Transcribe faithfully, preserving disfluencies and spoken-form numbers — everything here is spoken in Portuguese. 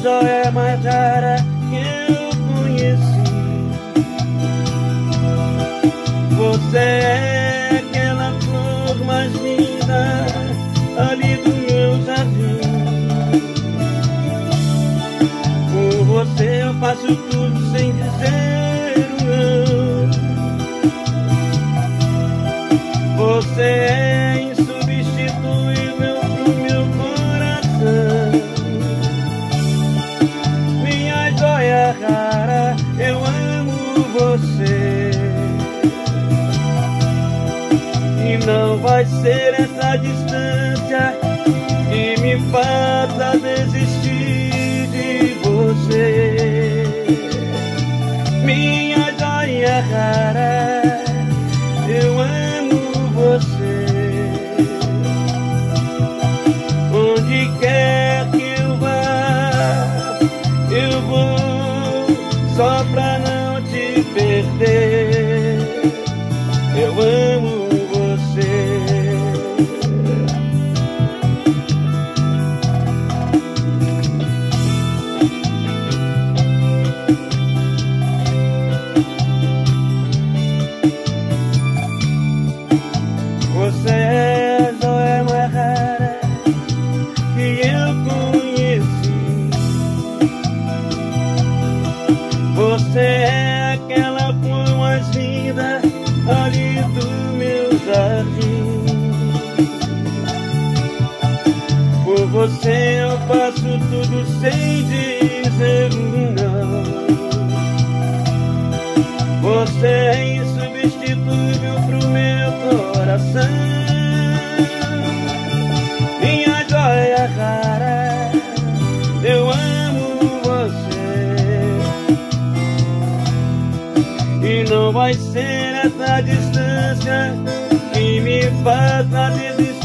joia mais rara que eu conheci. Você é aquela flor mais linda ali do meu jardim. Por você eu faço tudo sem dizer um não. Você é insubstituível pro meu coração. Minha joia rara, eu amo você. E não vai ser essa distância que me faça desistir de você. Minha joia rara, eu amo você. Onde quer que eu vá, eu vou só pra não te perder. Eu amo você. Você é a joia mais rara que eu conheci. Você é aquela flor mais linda ali do meu jardim. Por você eu faço tudo sem dizer um não. Você é insubstituível pro meu coração. Minha joia rara, eu amo você. E não vai ser essa distância que me faça desistir